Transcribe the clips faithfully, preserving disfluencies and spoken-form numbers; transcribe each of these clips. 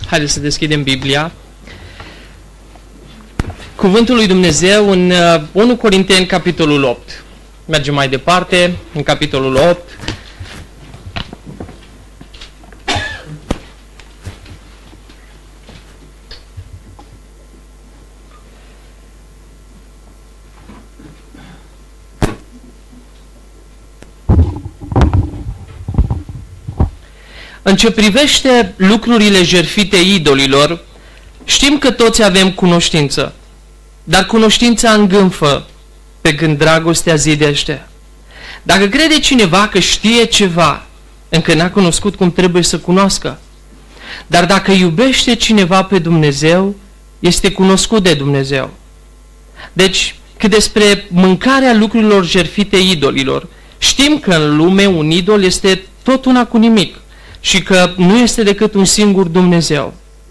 Haideți să deschidem Biblia. Cuvântul lui Dumnezeu în unu Corinteni, capitolul opt. Mergem mai departe, în capitolul opt. În ce privește lucrurile jertfite idolilor, știm că toți avem cunoștință, dar cunoștința îngânfă, pe când dragostea zidește. Dacă crede cineva că știe ceva, încă n-a cunoscut cum trebuie să cunoască. Dar dacă iubește cineva pe Dumnezeu, este cunoscut de Dumnezeu. Deci, cât despre mâncarea lucrurilor jertfite idolilor, știm că în lume un idol este tot una cu nimic și că nu este decât un singur Dumnezeu.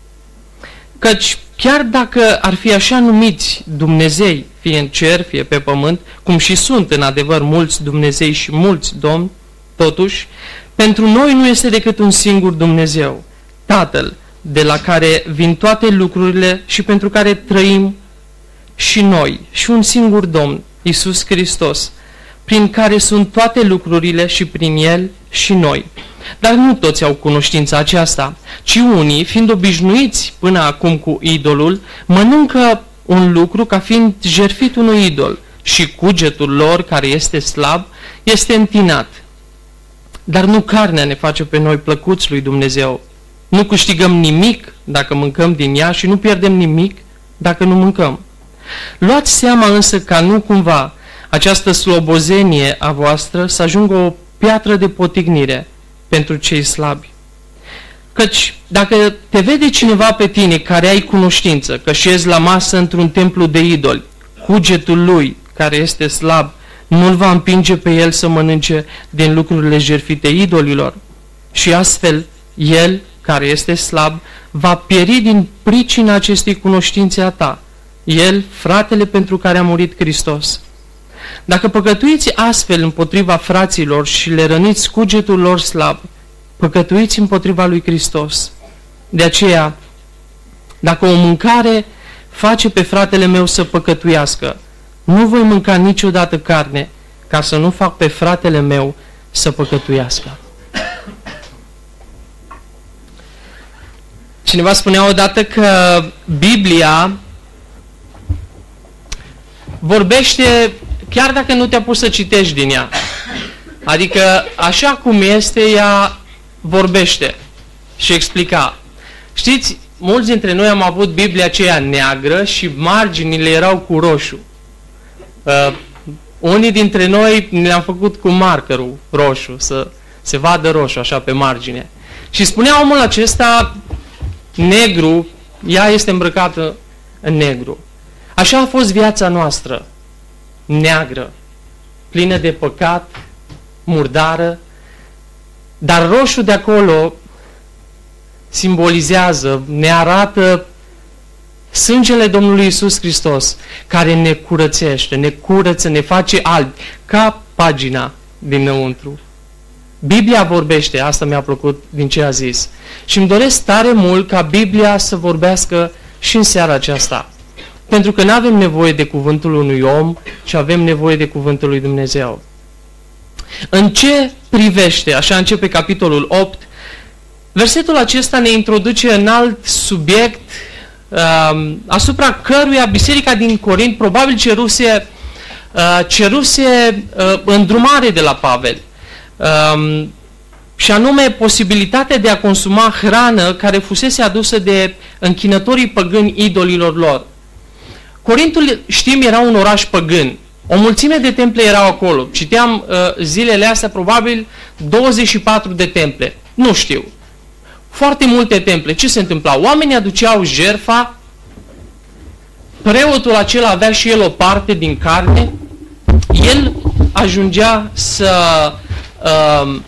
Căci chiar dacă ar fi așa numiți Dumnezei, fie în cer, fie pe pământ, cum și sunt în adevăr mulți Dumnezei și mulți domni, totuși, pentru noi nu este decât un singur Dumnezeu, Tatăl, de la care vin toate lucrurile și pentru care trăim și noi, și un singur Domn, Iisus Hristos, prin care sunt toate lucrurile și prin El și noi. Dar nu toți au cunoștința aceasta, ci unii, fiind obișnuiți până acum cu idolul, mănâncă un lucru ca fiind jertfit unui idol și cugetul lor, care este slab, este întinat. Dar nu carnea ne face pe noi plăcuți lui Dumnezeu. Nu câștigăm nimic dacă mâncăm din ea și nu pierdem nimic dacă nu mâncăm. Luați seama însă ca nu cumva această slobozenie a voastră să ajungă o piatră de potignire pentru cei slabi. Căci dacă te vede cineva pe tine care ai cunoștință, că șezi la masă într-un templu de idoli, cugetul lui, care este slab, nu-l va împinge pe el să mănânce din lucrurile jertfite idolilor. Și astfel, el, care este slab, va pieri din pricina acestei cunoștințe a ta. El, fratele pentru care a murit Hristos. Dacă păcătuiți astfel împotriva fraților și le răniți cugetul lor slab, păcătuiți împotriva lui Hristos. De aceea, dacă o mâncare face pe fratele meu să păcătuiască, nu voi mânca niciodată carne, ca să nu fac pe fratele meu să păcătuiască. Cineva spunea odată că Biblia vorbește chiar dacă nu te-a pus să citești din ea. Adică, așa cum este, ea vorbește și explica. Știți, mulți dintre noi am avut Biblia aceea neagră și marginile erau cu roșu. Uh, unii dintre noi ne-am făcut cu markerul roșu, să se vadă roșu așa pe margine. Și spunea omul acesta, negru, ea este îmbrăcată în negru. Așa a fost viața noastră, neagră, plină de păcat, murdară, dar roșu de acolo simbolizează, ne arată sângele Domnului Iisus Hristos, care ne curățește, ne curăță, ne face albi, ca pagina dinăuntru. Biblia vorbește, asta mi-a plăcut din ce a zis. Și îmi doresc tare mult ca Biblia să vorbească și în seara aceasta. Pentru că nu avem nevoie de cuvântul unui om, ci avem nevoie de cuvântul lui Dumnezeu. În ce privește, așa începe capitolul opt, versetul acesta ne introduce în alt subiect uh, asupra căruia biserica din Corint probabil ceruse, uh, ceruse uh, îndrumare de la Pavel. Uh, și anume posibilitatea de a consuma hrană care fusese adusă de închinătorii păgâni idolilor lor. Corintul, știm, era un oraș păgân. O mulțime de temple erau acolo. Citeam uh, zilele astea probabil douăzeci și patru de temple. Nu știu. Foarte multe temple. Ce se întâmpla? Oamenii aduceau jertfa, preotul acela avea și el o parte din carne, el ajungea să uh,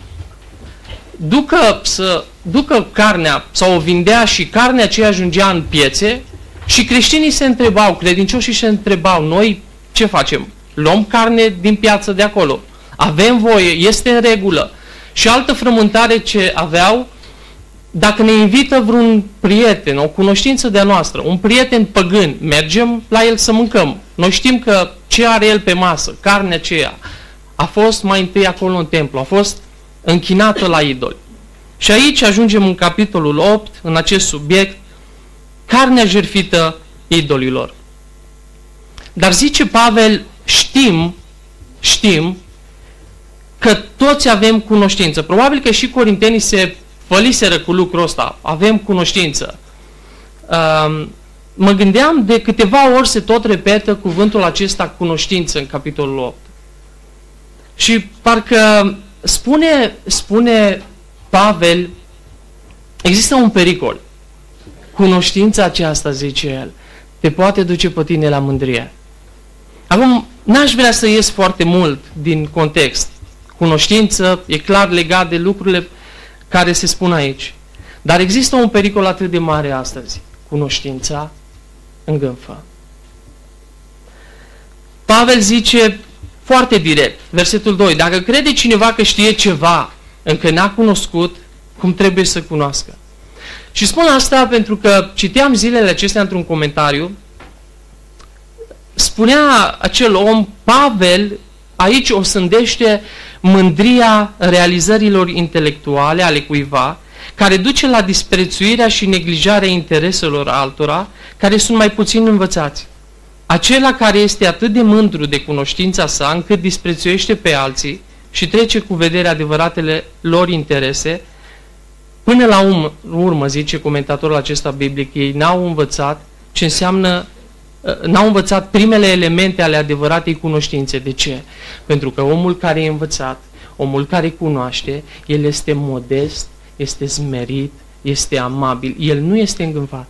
ducă, să ducă carnea sau o vindea și carnea aceea ajungea în piețe și creștinii se întrebau, credincioșii se întrebau, noi ce facem? Luăm carne din piață de acolo. Avem voie, este în regulă. Și altă frământare ce aveau, dacă ne invită vreun prieten, o cunoștință de-a noastră, un prieten păgân, mergem la el să mâncăm. Noi știm că ce are el pe masă, carnea aceea, a fost mai întâi acolo în templu, a fost închinată la idoli. Și aici ajungem în capitolul opt, în acest subiect, carnea jertfită idolilor. Dar zice Pavel, știm, știm că toți avem cunoștință. Probabil că și corintenii se făliseră cu lucrul ăsta. Avem cunoștință. Mă gândeam, de câteva ori se tot repetă cuvântul acesta cunoștință în capitolul opt. Și parcă spune, spune Pavel, există un pericol. Cunoștința aceasta, zice el, te poate duce pe tine la mândrie. Acum, n-aș vrea să ies foarte mult din context. Cunoștință e clar legat de lucrurile care se spun aici. Dar există un pericol atât de mare astăzi. Cunoștința îngânfă. Pavel zice foarte direct, versetul doi, dacă crede cineva că știe ceva, încă n-a cunoscut, cum trebuie să cunoască. Și spun asta pentru că citeam zilele acestea într-un comentariu, spunea acel om, Pavel aici o sândește mândria realizărilor intelectuale ale cuiva, care duce la disprețuirea și neglijarea intereselor altora, care sunt mai puțin învățați. Acela care este atât de mândru de cunoștința sa, încât disprețuiește pe alții și trece cu vederea adevăratele lor interese, până la urmă, zice comentatorul acesta biblic, ei n-au învățat ce înseamnă, n-au învățat primele elemente ale adevăratei cunoștințe. De ce? Pentru că omul care e învățat, omul care cunoaște, el este modest, este smerit, este amabil, el nu este îngânfat.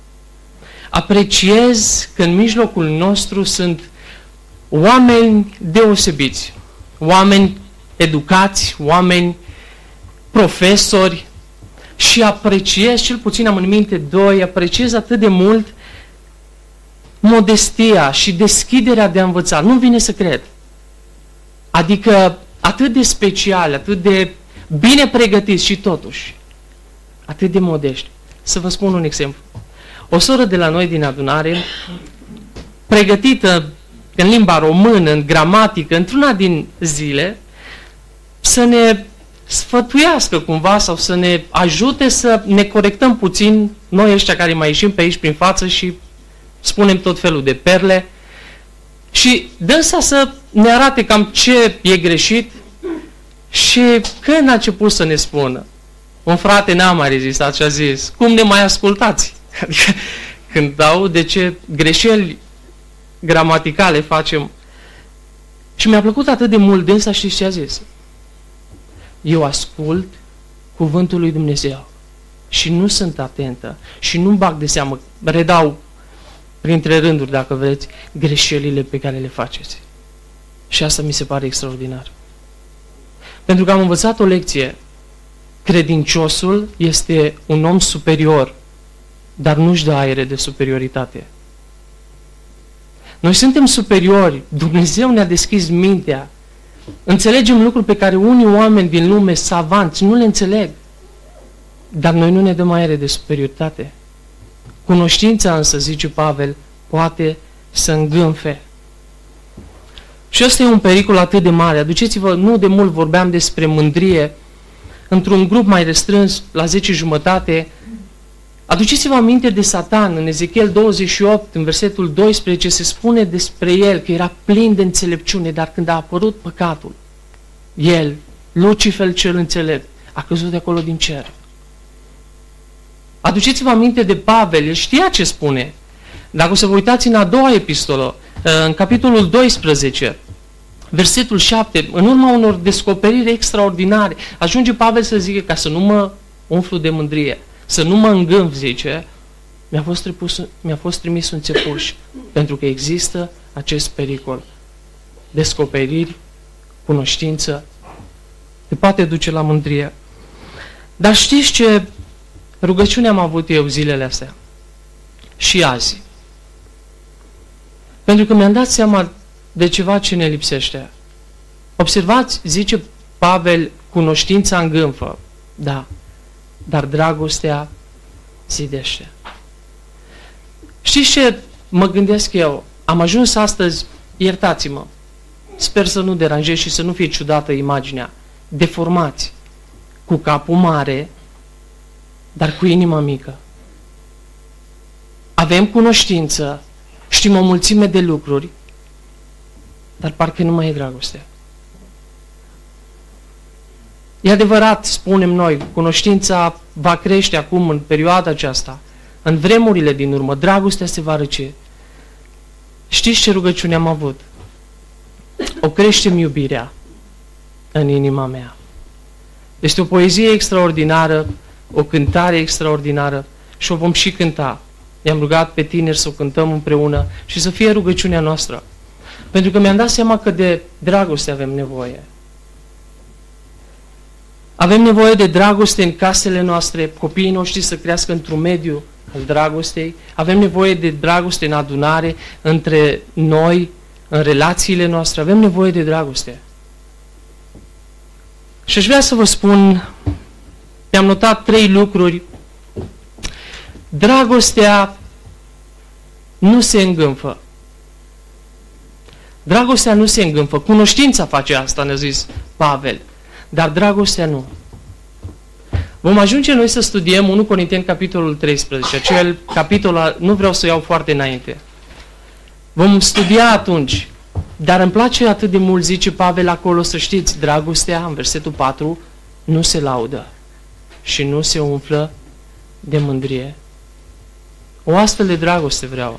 Apreciez că în mijlocul nostru sunt oameni deosebiți, oameni educați, oameni profesori și apreciez, cel puțin am în minte doi, apreciez atât de mult modestia și deschiderea de a învăța. Nu vine să cred. Adică atât de special, atât de bine pregătiți și totuși atât de modești. Să vă spun un exemplu. O soră de la noi din adunare, pregătită în limba română, în gramatică, într-una din zile, să ne sfătuiască cumva sau să ne ajute să ne corectăm puțin noi ăștia care mai ieșim pe aici prin față și spunem tot felul de perle și dânsa să ne arate cam ce e greșit și când a început să ne spună, un frate n-a mai rezistat și a zis, cum ne mai ascultați? Adică când aud de ce greșeli gramaticale facem. Și mi-a plăcut atât de mult dânsa, știți ce a zis? Eu ascult cuvântul lui Dumnezeu și nu sunt atentă și nu bag de seamă, redau printre rânduri, dacă vreți, greșelile pe care le faceți. Și asta mi se pare extraordinar. Pentru că am învățat o lecție. Credinciosul este un om superior, dar nu-și dă aere de superioritate. Noi suntem superiori. Dumnezeu ne-a deschis mintea. Înțelegem lucruri pe care unii oameni din lume, savanți, nu le înțeleg. Dar noi nu ne dăm aere de superioritate. Cunoștința însă, zice Pavel, poate să îngânfe. Și ăsta e un pericol atât de mare. Aduceți-vă, nu de mult vorbeam despre mândrie, într-un grup mai restrâns, la zece jumătate, aduceți-vă aminte de Satan, în Ezechiel douăzeci și opt, în versetul doisprezece, se spune despre el că era plin de înțelepciune, dar când a apărut păcatul, el, Lucifer cel înțelept, a căzut de acolo din cer. Aduceți-vă aminte de Pavel, el știa ce spune. Dacă o să vă uitați în a doua epistolă, în capitolul doisprezece, versetul șapte, în urma unor descoperiri extraordinare, ajunge Pavel să zică, ca să nu mă umflu de mândrie, să nu mă îngânf, zice, mi-a fost, tripus, mi-a fost trimis un țepuș, pentru că există acest pericol. Descoperiri, cunoștință, te poate duce la mândrie. Dar știți ce rugăciune am avut eu zilele astea? Și azi. Pentru că mi-am dat seama de ceva ce ne lipsește. Observați, zice Pavel, cunoștința îngânfă. Da. dar dragostea zidește. Știți ce mă gândesc eu? Am ajuns astăzi, iertați-mă, sper să nu deranjez și să nu fie ciudată imaginea, deformați, cu capul mare, dar cu inima mică. Avem cunoștință, știm o mulțime de lucruri, dar parcă nu mai e dragoste. E adevărat, spunem noi, cunoștința va crește acum în perioada aceasta, în vremurile din urmă, dragostea se va răci. Știți ce rugăciune am avut? O crește-mi iubirea în inima mea. Este o poezie extraordinară, o cântare extraordinară și o vom și cânta. I-am rugat pe tineri să o cântăm împreună și să fie rugăciunea noastră. Pentru că mi-am dat seama că de dragoste avem nevoie. Avem nevoie de dragoste în casele noastre, copiii noștri să crească într-un mediu al dragostei. Avem nevoie de dragoste în adunare, între noi, în relațiile noastre. Avem nevoie de dragoste. Și aș vrea să vă spun, mi-am notat trei lucruri. Dragostea nu se îngânfă. Dragostea nu se îngânfă. Cunoștința face asta, ne-a zis Pavel. Dar dragostea nu. Vom ajunge noi să studiem unu Corinteni, capitolul treisprezece. Acel capitol, nu vreau să iau foarte înainte. Vom studia atunci. Dar îmi place atât de mult, zice Pavel acolo, să știți, dragostea, în versetul patru, nu se laudă și nu se umflă de mândrie. O astfel de dragoste vreau.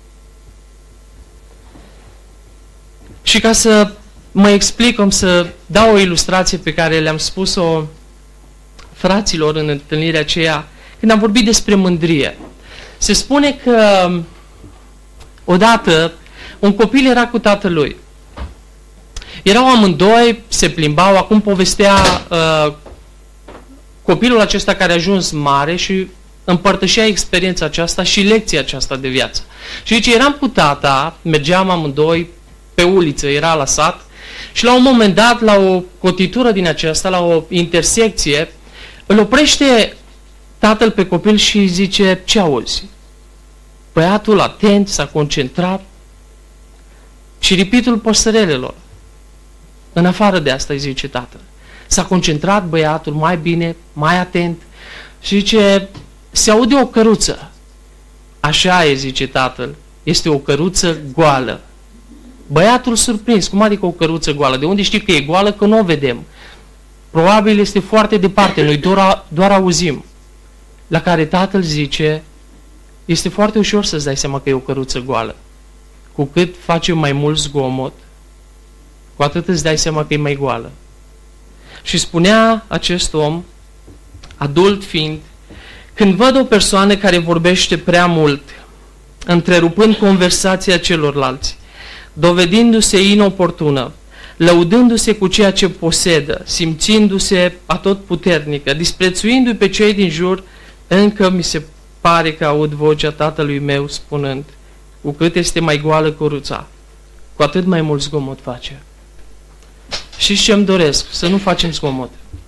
Și ca să mă explic, am să dau o ilustrație pe care le-am spus-o fraților în întâlnirea aceea, când am vorbit despre mândrie. Se spune că odată un copil era cu tatălui. Erau amândoi, se plimbau, acum povestea uh, copilul acesta care a ajuns mare și împărtășea experiența aceasta și lecția aceasta de viață. Și zice, eram cu tata, mergeam amândoi pe uliță, era la sat, și la un moment dat, la o cotitură din aceasta, la o intersecție, îl oprește tatăl pe copil și îi zice, ce auzi? Băiatul atent, s-a concentrat, ciripitul păsărelelor. În afară de asta îi zice tatăl. S-a concentrat băiatul mai bine, mai atent și zice, se aude o căruță. Așa e, zice tatăl, este o căruță goală. Băiatul surprins, cum adică o căruță goală? De unde știi că e goală? Că nu o vedem. Probabil este foarte departe, noi doar, doar auzim. La care tatăl zice, este foarte ușor să-ți dai seama că e o căruță goală. Cu cât face mai mult zgomot, cu atât îți dai seama că e mai goală. Și spunea acest om, adult fiind, când văd o persoană care vorbește prea mult, întrerupând conversația celorlalți, dovedindu-se inoportună, lăudându-se cu ceea ce posedă, simțindu-se atotputernică, disprețuindu-i pe cei din jur, încă mi se pare că aud vocea tatălui meu spunând, cu cât este mai goală căruța, cu atât mai mult zgomot face. Și ce îmi doresc? Să nu facem zgomot.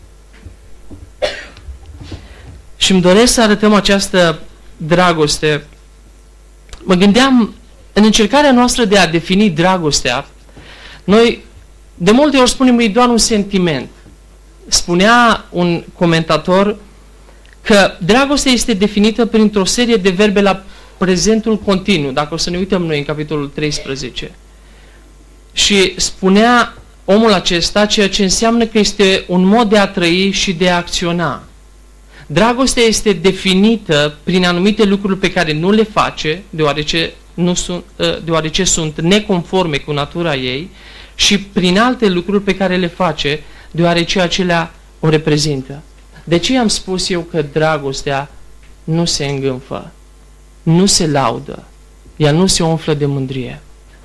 Și îmi doresc să arătăm această dragoste. Mă gândeam, în încercarea noastră de a defini dragostea, noi de multe ori spunem, e doar un sentiment. Spunea un comentator că dragostea este definită printr-o serie de verbe la prezentul continuu, dacă o să ne uităm noi în capitolul treisprezece. Și spunea omul acesta ceea ce înseamnă că este un mod de a trăi și de a acționa. Dragostea este definită prin anumite lucruri pe care nu le face, deoarece, nu sunt, deoarece sunt neconforme cu natura ei, și prin alte lucruri pe care le face, deoarece acelea o reprezintă. De ce am spus eu că dragostea nu se îngânfă, nu se laudă, ea nu se umflă de mândrie?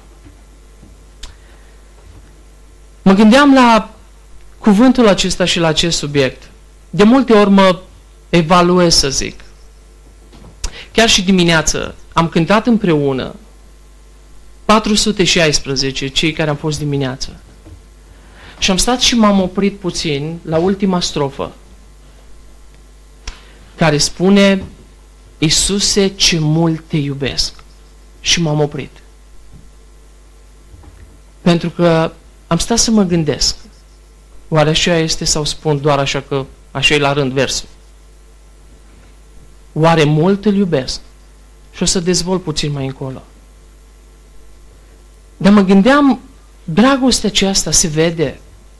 Mă gândeam la cuvântul acesta și la acest subiect. De multe ori mă evaluez, să zic. Chiar și dimineață am cântat împreună patru sute șaisprezece, cei care am fost dimineață. Și am stat și m-am oprit puțin la ultima strofă. care spune: Iisuse, ce mult te iubesc. Și m-am oprit. Pentru că am stat să mă gândesc. Oare așa este sau spun doar așa că așa e la rând versul? Oare mult îl iubesc? Și o să dezvolt puțin mai încolo. Dar mă gândeam, dragostea aceasta se vede.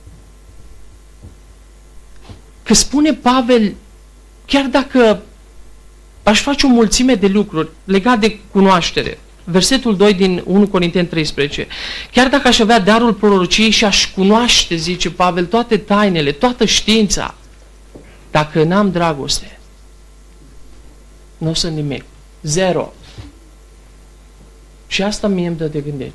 Că spune Pavel, chiar dacă aș face o mulțime de lucruri legate de cunoaștere, versetul doi din unu Corinteni treisprezece, chiar dacă aș avea darul prorociei și aș cunoaște, zice Pavel, toate tainele, toată știința, dacă n-am dragoste, nu sunt nimic. Zero. Și asta mie îmi dă de gândit.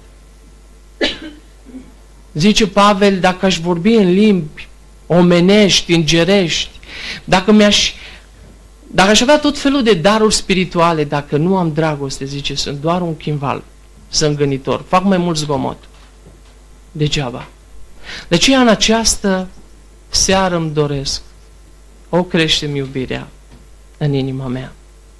Zice Pavel, dacă aș vorbi în limbi omenești, îngerești, dacă mi-aș Dacă aș avea tot felul de daruri spirituale, dacă nu am dragoste, zice, sunt doar un chimval zângănitor, fac mai mult zgomot. Degeaba. De aceea în această seară îmi doresc, o crește-mi iubirea în inima mea.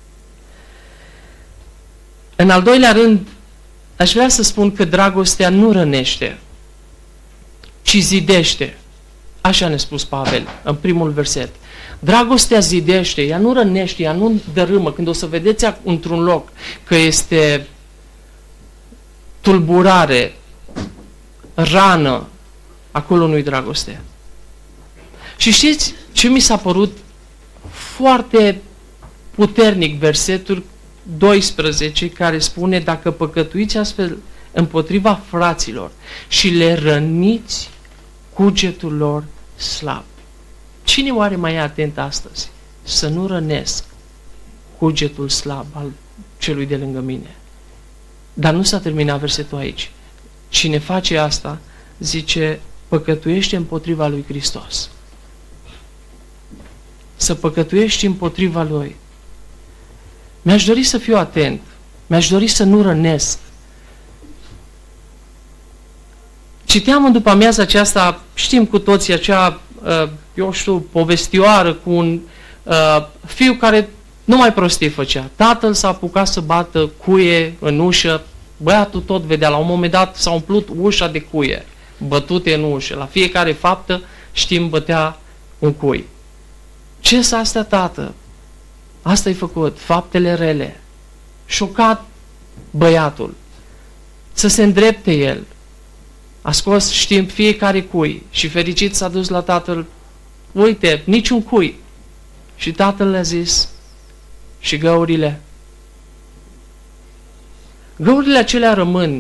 În al doilea rând, aș vrea să spun că dragostea nu rănește, ci zidește. Așa ne-a spus Pavel în primul verset. Dragostea zidește, ea nu rănește, ea nu dărâmă. Când o să vedeți într-un loc că este tulburare, rană, acolo nu-i dragoste. Și știți ce mi s-a părut foarte puternic? Versetul doisprezece, care spune: dacă păcătuiți astfel împotriva fraților și le răniți cugetul lor slab. Cine oare mai e atent astăzi să nu rănesc cugetul slab al celui de lângă mine? Dar nu s-a terminat versetul aici. Cine face asta, zice, păcătuiește împotriva lui Hristos. Să păcătuiești împotriva lui. Mi-aș dori să fiu atent. Mi-aș dori să nu rănesc. Citeam în după amiaza aceasta, știm cu toții, acea, eu știu, povestioară cu un uh, fiu care nu mai prostii făcea. Tatăl s-a apucat să bată cuie în ușă, băiatul tot vedea, la un moment dat s-a umplut ușa de cuie, bătute în ușă. La fiecare faptă, știm, bătea un cui. Ce s-a astea, tată? Asta-i făcut, faptele rele. Șocat băiatul. Să se îndrepte el. A scos, știm, fiecare cui și fericit s-a dus la tatăl. Uite, niciun cui. Și tatăl le-a zis: și găurile? Găurile acelea rămân.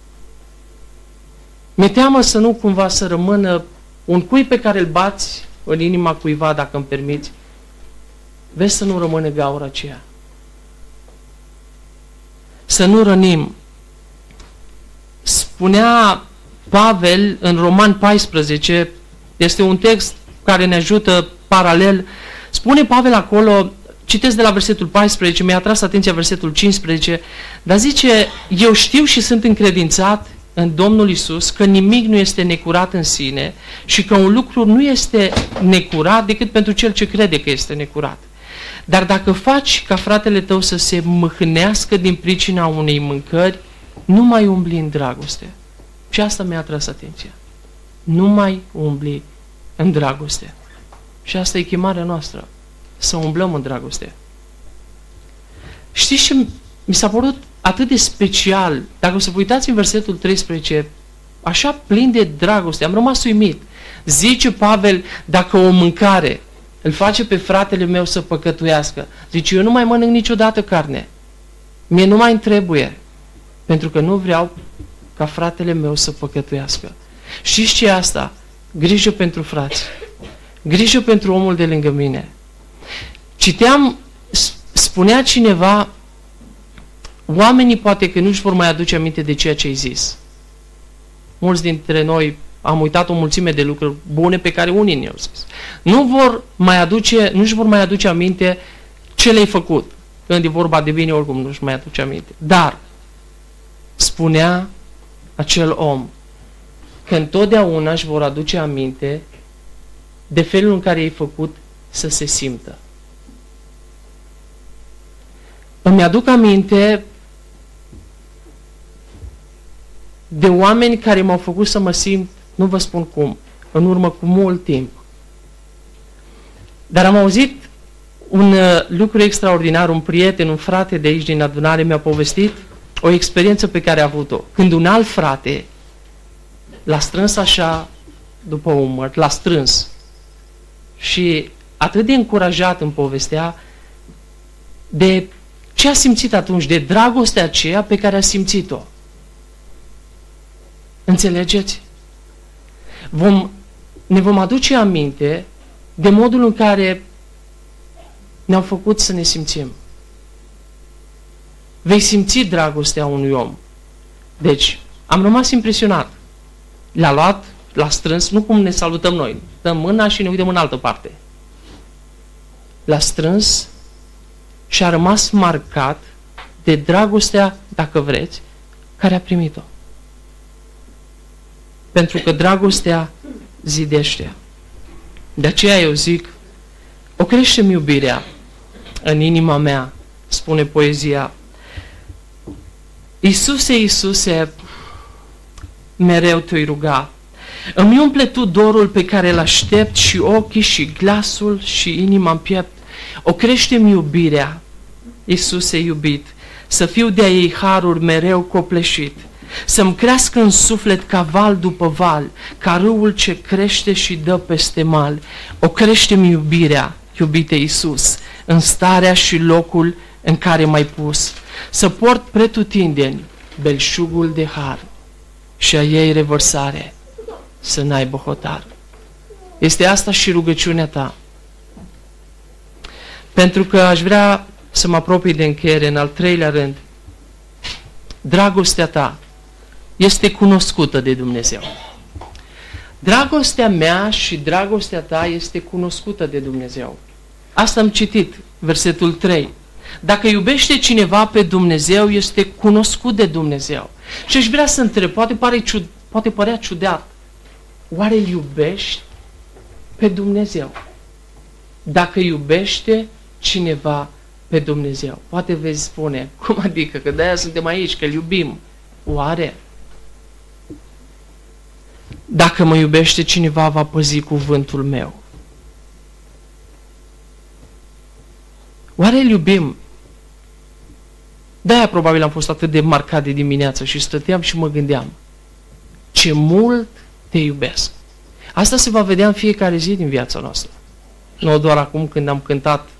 Mi-e teamă să nu cumva să rămână un cui pe care îl bați în inima cuiva, dacă îmi permiți. Vezi să nu rămână gaura aceea. Să nu rănim. Spunea Pavel în Roman paisprezece, este un text care ne ajută paralel. Spune Pavel acolo, citesc de la versetul paisprezece, mi-a atras atenția versetul cincisprezece, dar zice: eu știu și sunt încredințat în Domnul Iisus că nimic nu este necurat în sine și că un lucru nu este necurat decât pentru cel ce crede că este necurat. Dar dacă faci ca fratele tău să se mâhnească din pricina unei mâncări, nu mai umbli în dragoste. Și asta mi-a atras atenția. Nu mai umbli în dragoste. Și asta e chemarea noastră. Să umblăm în dragoste. Știți ce mi s-a părut atât de special? Dacă o să vă uitați în versetul treisprezece, așa plin de dragoste, am rămas uimit. Zice Pavel, dacă o mâncare îl face pe fratele meu să păcătuiască, zice, eu nu mai mănânc niciodată carne. Mie nu mai îmi trebuie. Pentru că nu vreau ca fratele meu să păcătuiască. Știți ce e asta? Grijă pentru frați. Grijă pentru omul de lângă mine. Citeam, spunea cineva, oamenii poate că nu-și vor mai aduce aminte de ceea ce ai zis. Mulți dintre noi am uitat o mulțime de lucruri bune pe care unii ne-au zis. Nu vor mai aduce, nu-și vor mai aduce aminte ce le-ai făcut. Când e vorba de bine, oricum nu-și mai aduce aminte. Dar spunea acel om că întotdeauna își vor aduce aminte de felul în care i-ai făcut să se simtă. Îmi aduc aminte de oameni care m-au făcut să mă simt, nu vă spun cum, în urmă cu mult timp. Dar am auzit un uh, lucru extraordinar, un prieten, un frate de aici din adunare mi-a povestit o experiență pe care a avut-o. Când un alt frate l-a strâns așa după umăr, l-a strâns și atât de încurajat îmi povestea de ce a simțit atunci, de dragostea aceea pe care a simțit-o. Înțelegeți? Vom, ne vom aduce aminte de modul în care ne-au făcut să ne simțim. Vei simți dragostea unui om. Deci, am rămas impresionat. L-a luat, l-a strâns, nu cum ne salutăm noi. Dăm mâna și ne uităm în altă parte. L-a strâns și a rămas marcat de dragostea, dacă vreți, care a primit-o. Pentru că dragostea zidește. De aceea eu zic, o crește-mi iubirea în inima mea, spune poezia. Iisuse, Iisuse, mereu te-oi ruga. Îmi umple tu dorul pe care îl aștept și ochii și glasul și inima în piept. O crește-mi iubirea, Iisuse iubit, să fiu de-a ei haruri mereu copleșit, să-mi crească în suflet ca val după val, ca râul ce crește și dă peste mal. O crește-mi iubirea, iubite Iisus, în starea și locul în care m-ai pus, să port pretutindeni belșugul de har și a ei revărsare, să n-aibă hotar. Este asta și rugăciunea ta. Pentru că aș vrea să mă apropii de încheiere în al treilea rând. Dragostea ta este cunoscută de Dumnezeu. Dragostea mea și dragostea ta este cunoscută de Dumnezeu. Asta am citit, versetul trei. Dacă iubește cineva pe Dumnezeu, este cunoscut de Dumnezeu. Și aș vrea să întreb, poate, pare ciud, poate părea ciudat, oare îl iubești pe Dumnezeu? Dacă iubește cineva pe Dumnezeu. Poate vezi spune, cum adică, că de-aia suntem aici, că îl iubim. Oare? Dacă mă iubește cineva, va păzi cuvântul meu. Oare îl iubim? De-aia probabil am fost atât de marcat de dimineață și stăteam și mă gândeam, ce mult te iubesc. Asta se va vedea în fiecare zi din viața noastră. Nu doar acum când am cântat.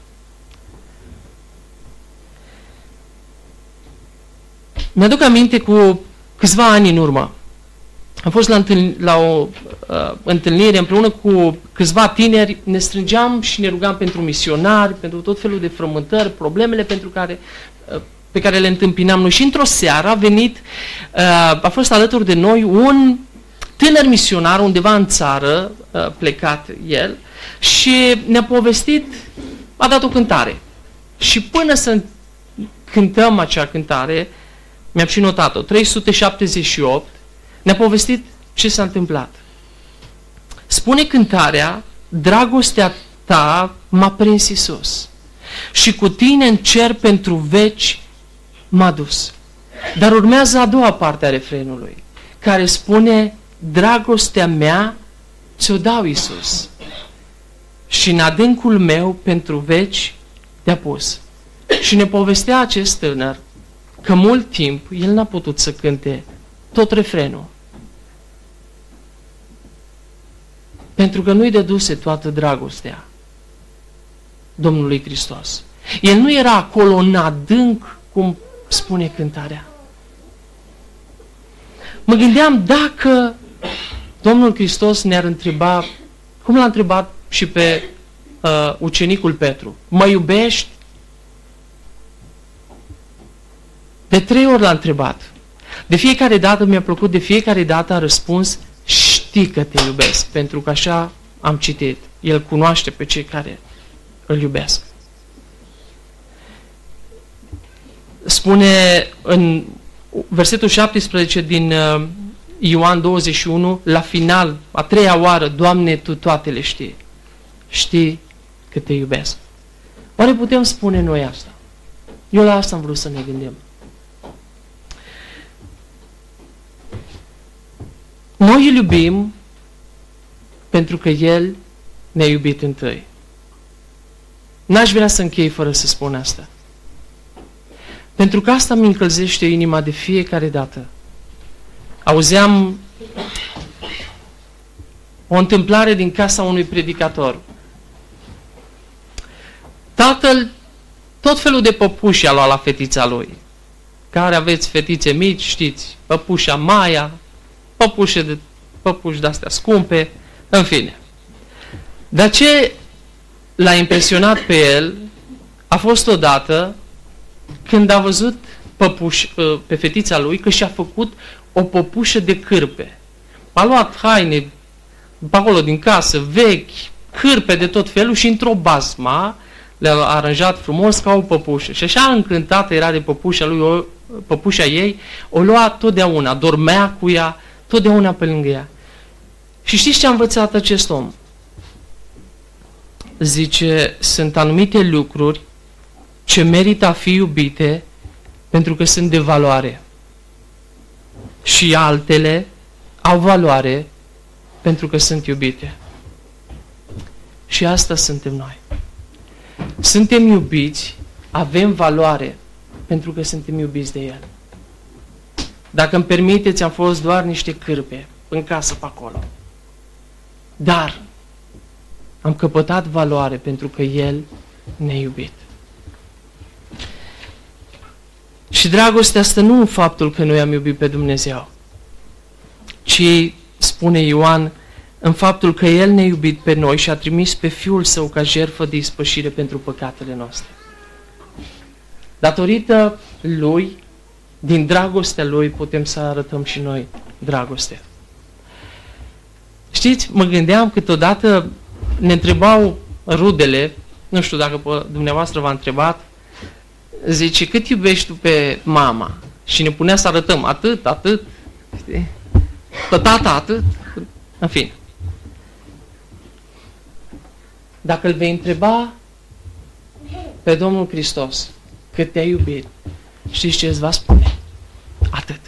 Mi-aduc aminte cu câțiva ani în urmă. Am fost la, întâln- la o uh, întâlnire împreună cu câțiva tineri, ne strângeam și ne rugam pentru misionari, pentru tot felul de frământări, problemele pentru care, uh, pe care le întâmpinam noi. Și într-o seară a venit, uh, a fost alături de noi un tânăr misionar undeva în țară, uh, plecat el, și ne-a povestit, a dat o cântare. Și până să cântăm acea cântare, mi-am și notat-o, trei sute șaptezeci și opt, ne-a povestit ce s-a întâmplat. Spune cântarea, dragostea ta m-a prins Iisus și cu tine în cer pentru veci m-a dus. Dar urmează a doua parte a refrenului, care spune, dragostea mea ți-o dau Iisus și în adâncul meu pentru veci te-a pus. Și ne povestea acest tânăr că mult timp el n-a putut să cânte tot refrenul. Pentru că nu-i dăduse toată dragostea Domnului Hristos. El nu era acolo în adânc, cum spune cântarea. Mă gândeam dacă Domnul Hristos ne-ar întreba, cum l-a întrebat și pe uh, ucenicul Petru, mă iubești? De trei ori l-a întrebat. De fiecare dată mi-a plăcut, de fiecare dată a răspuns, știi că te iubesc, pentru că așa am citit. El cunoaște pe cei care îl iubesc. Spune în versetul șaptesprezece din uh, Ioan douăzeci și unu, la final, a treia oară, Doamne, Tu toate le știi. Știi că te iubesc. Oare putem spune noi asta? Eu la asta am vrut să ne gândim. Noi îl iubim pentru că El ne-a iubit întâi. N-aș vrea să închei fără să spun asta. Pentru că asta mi încălzește inima de fiecare dată. Auzeam o întâmplare din casa unui predicator. Tatăl tot felul de păpuși a luat la fetița lui. Care aveți fetițe mici, știți, păpușa Maia, păpușe de, păpuși de-astea scumpe, în fine. Dar ce l-a impresionat pe el a fost odată când a văzut păpuș, pe fetița lui că și-a făcut o păpușă de cârpe. A luat haine pe acolo din casă, vechi, cârpe de tot felul și într-o bazma le-a aranjat frumos ca o păpușă. Și așa încântată era de păpușa lui, o, păpușa ei, o lua totdeauna, dormea cu ea, totdeauna pe lângă ea. Și știți ce a învățat acest om? Zice, sunt anumite lucruri ce merită a fi iubite pentru că sunt de valoare. Și altele au valoare pentru că sunt iubite. Și asta suntem noi. Suntem iubiți, avem valoare pentru că suntem iubiți de El. Dacă îmi permiteți, am fost doar niște cârpe în casă pe acolo. Dar am căpătat valoare pentru că El ne-a iubit. Și dragostea asta nu în faptul că noi am iubit pe Dumnezeu, ci, spune Ioan, în faptul că El ne-a iubit pe noi și a trimis pe Fiul Său ca jertfă de ispășire pentru păcatele noastre. Datorită Lui, din dragostea Lui, putem să arătăm și noi dragoste. Știți, mă gândeam câteodată, ne întrebau rudele, nu știu dacă pe dumneavoastră v-a întrebat, zice, cât iubești tu pe mama? Și ne punea să arătăm atât, atât, știi? Pe tata atât, în fine. Dacă îl vei întreba pe Domnul Hristos cât te-a iubit, știți ce îți va spune? Atât.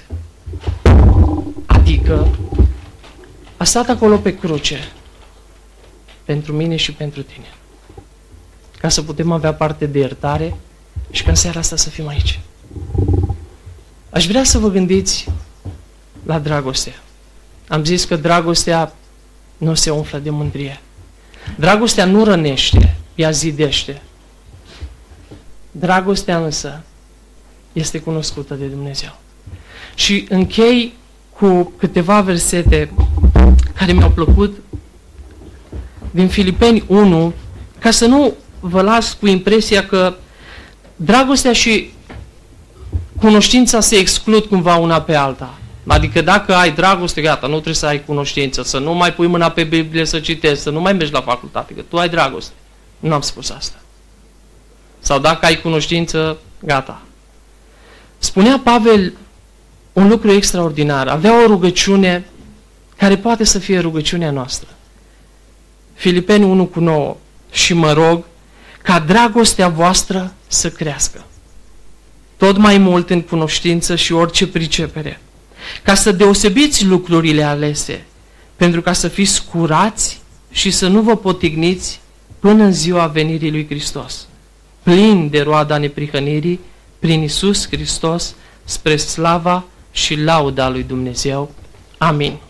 Adică a stat acolo pe cruce pentru mine și pentru tine. Ca să putem avea parte de iertare și ca în seara asta să fim aici. Aș vrea să vă gândiți la dragoste. Am zis că dragostea nu se umflă de mândrie. Dragostea nu rănește, ea zidește. Dragostea însă este cunoscută de Dumnezeu. Și închei cu câteva versete care mi-au plăcut din Filipeni unu, ca să nu vă las cu impresia că dragostea și cunoștința se exclud cumva una pe alta. Adică dacă ai dragoste, gata, nu trebuie să ai cunoștință, să nu mai pui mâna pe Biblie să citești, să nu mai mergi la facultate, că tu ai dragoste. Nu am spus asta. Sau dacă ai cunoștință, gata. Spunea Pavel un lucru extraordinar. Avea o rugăciune care poate să fie rugăciunea noastră. Filipeni unu cu nouă. Și mă rog ca dragostea voastră să crească tot mai mult în cunoștință și orice pricepere, ca să deosebiți lucrurile alese, pentru ca să fiți curați și să nu vă potigniți până în ziua venirii lui Hristos, plini de roada neprihănirii prin Iisus Hristos, spre slava și lauda lui Dumnezeu. Amin.